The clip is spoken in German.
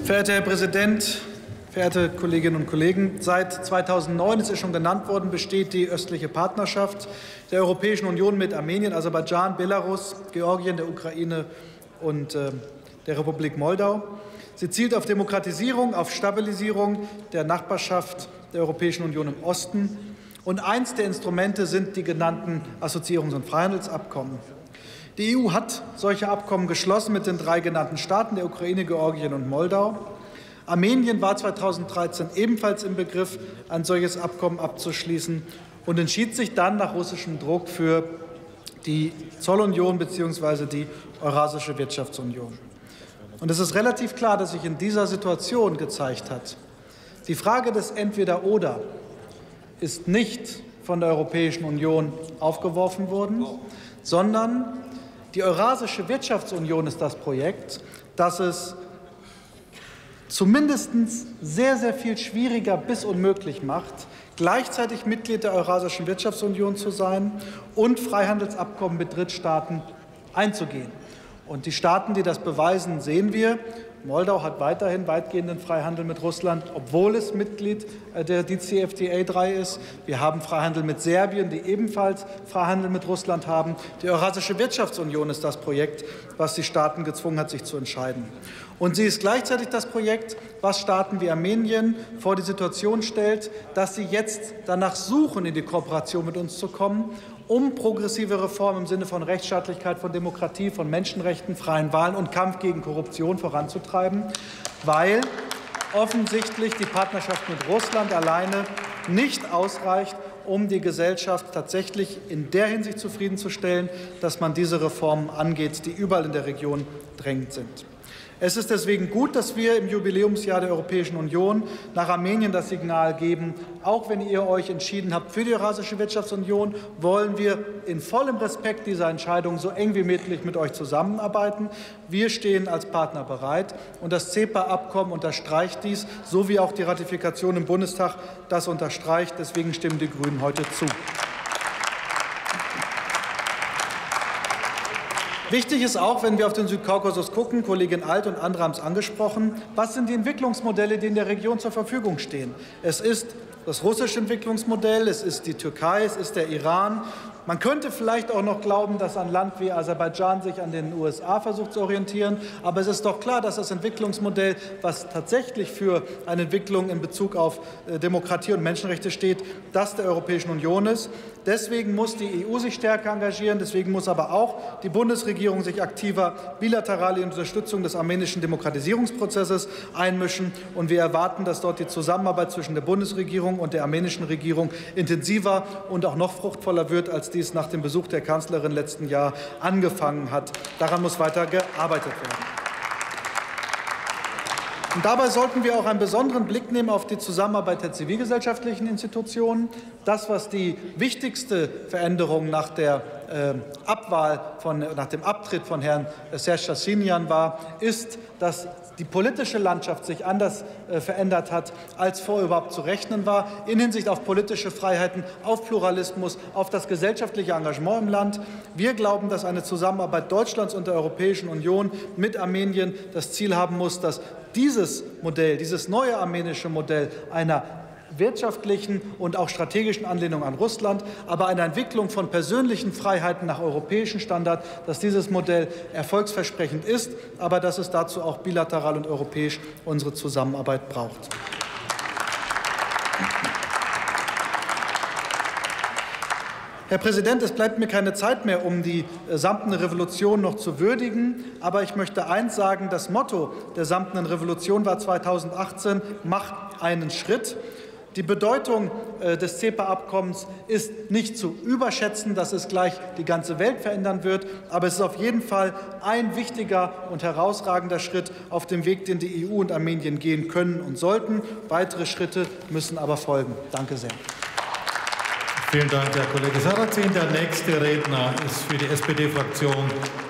Verehrter Herr Präsident, verehrte Kolleginnen und Kollegen! Seit 2009, es ist schon genannt worden, besteht die östliche Partnerschaft der Europäischen Union mit Armenien, Aserbaidschan, Belarus, Georgien, der Ukraine und der Republik Moldau. Sie zielt auf Demokratisierung, auf Stabilisierung der Nachbarschaft der Europäischen Union im Osten. Und eins der Instrumente sind die genannten Assoziierungs- und Freihandelsabkommen. Die EU hat solche Abkommen geschlossen mit den 3 genannten Staaten, der Ukraine, Georgien und Moldau. Armenien war 2013 ebenfalls im Begriff, ein solches Abkommen abzuschließen und entschied sich dann nach russischem Druck für die Zollunion bzw. die Eurasische Wirtschaftsunion. Und es ist relativ klar, dass sich in dieser Situation gezeigt hat, die Frage des Entweder-Oder ist nicht von der Europäischen Union aufgeworfen worden, sondern die Eurasische Wirtschaftsunion ist das Projekt, das es zumindest sehr, sehr viel schwieriger bis unmöglich macht, gleichzeitig Mitglied der Eurasischen Wirtschaftsunion zu sein und Freihandelsabkommen mit Drittstaaten einzugehen. Und die Staaten, die das beweisen, sehen wir. Moldau hat weiterhin weitgehenden Freihandel mit Russland, obwohl es Mitglied der DCFTA 3 ist. Wir haben Freihandel mit Serbien, die ebenfalls Freihandel mit Russland haben. Die Eurasische Wirtschaftsunion ist das Projekt, was die Staaten gezwungen hat, sich zu entscheiden. Und sie ist gleichzeitig das Projekt, was Staaten wie Armenien vor die Situation stellt, dass sie jetzt danach suchen, in die Kooperation mit uns zu kommen, um progressive Reformen im Sinne von Rechtsstaatlichkeit, von Demokratie, von Menschenrechten, freien Wahlen und Kampf gegen Korruption voranzutreiben, weil offensichtlich die Partnerschaft mit Russland alleine nicht ausreicht, um die Gesellschaft tatsächlich in der Hinsicht zufriedenzustellen, dass man diese Reformen angeht, die überall in der Region drängend sind. Es ist deswegen gut, dass wir im Jubiläumsjahr der Europäischen Union nach Armenien das Signal geben, auch wenn ihr euch entschieden habt für die Eurasische Wirtschaftsunion, wollen wir in vollem Respekt dieser Entscheidung so eng wie möglich mit euch zusammenarbeiten. Wir stehen als Partner bereit, und das CEPA-Abkommen unterstreicht dies, so wie auch die Ratifikation im Bundestag das unterstreicht. Deswegen stimmen die Grünen heute zu. Wichtig ist auch, wenn wir auf den Südkaukasus gucken, Kollegin Alt und andere haben es angesprochen, was sind die Entwicklungsmodelle, die in der Region zur Verfügung stehen? Es ist das russische Entwicklungsmodell, es ist die Türkei, es ist der Iran. Man könnte vielleicht auch noch glauben, dass ein Land wie Aserbaidschan sich an den USA versucht zu orientieren. Aber es ist doch klar, dass das Entwicklungsmodell, was tatsächlich für eine Entwicklung in Bezug auf Demokratie und Menschenrechte steht, das der Europäischen Union ist. Deswegen muss die EU sich stärker engagieren. Deswegen muss aber auch die Bundesregierung sich aktiver bilateral in Unterstützung des armenischen Demokratisierungsprozesses einmischen. Und wir erwarten, dass dort die Zusammenarbeit zwischen der Bundesregierung und der armenischen Regierung intensiver und auch noch fruchtvoller wird, als dies nach dem Besuch der Kanzlerin letzten Jahr angefangen hat. Daran muss weiter gearbeitet werden. Und dabei sollten wir auch einen besonderen Blick nehmen auf die Zusammenarbeit der zivilgesellschaftlichen Institutionen. Das, was die wichtigste Veränderung nach der nach dem Abtritt von Herrn Serj Sargsyan war, ist, dass die politische Landschaft sich anders verändert hat, als vorher überhaupt zu rechnen war, in Hinsicht auf politische Freiheiten, auf Pluralismus, auf das gesellschaftliche Engagement im Land. Wir glauben, dass eine Zusammenarbeit Deutschlands und der Europäischen Union mit Armenien das Ziel haben muss, dass dieses Modell, dieses neue armenische Modell einer wirtschaftlichen und auch strategischen Anlehnung an Russland, aber einer Entwicklung von persönlichen Freiheiten nach europäischen Standard, dass dieses Modell erfolgsversprechend ist, aber dass es dazu auch bilateral und europäisch unsere Zusammenarbeit braucht. Herr Präsident, es bleibt mir keine Zeit mehr, um die Samtene Revolution noch zu würdigen. Aber ich möchte eins sagen, das Motto der Samtenen Revolution war 2018, mach einen Schritt. Die Bedeutung des CEPA-Abkommens ist nicht zu überschätzen, dass es gleich die ganze Welt verändern wird. Aber es ist auf jeden Fall ein wichtiger und herausragender Schritt auf dem Weg, den die EU und Armenien gehen können und sollten. Weitere Schritte müssen aber folgen. Danke sehr. Vielen Dank, Herr Kollege Sarrazin. Der nächste Redner ist für die SPD-Fraktion